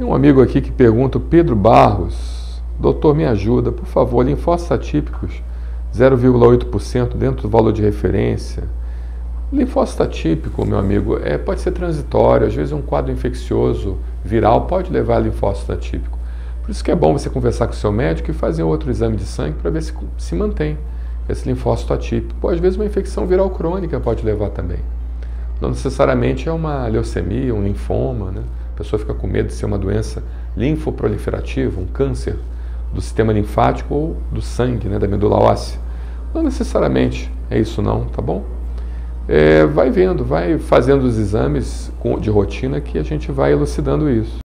Tem um amigo aqui que pergunta, o Pedro Barros, doutor, me ajuda, por favor, linfócitos atípicos, 0,8% dentro do valor de referência. Linfócito atípico, meu amigo, pode ser transitório, às vezes um quadro infeccioso viral pode levar a linfócito atípico. Por isso que é bom você conversar com o seu médico e fazer outro exame de sangue para ver se mantém esse linfócito atípico. Pô, às vezes uma infecção viral crônica pode levar também. Não necessariamente é uma leucemia, um linfoma, né? A pessoa fica com medo de ser uma doença linfoproliferativa, um câncer do sistema linfático ou do sangue, né, da medula óssea. Não necessariamente é isso não, tá bom? Vai vendo, vai fazendo os exames de rotina que a gente vai elucidando isso.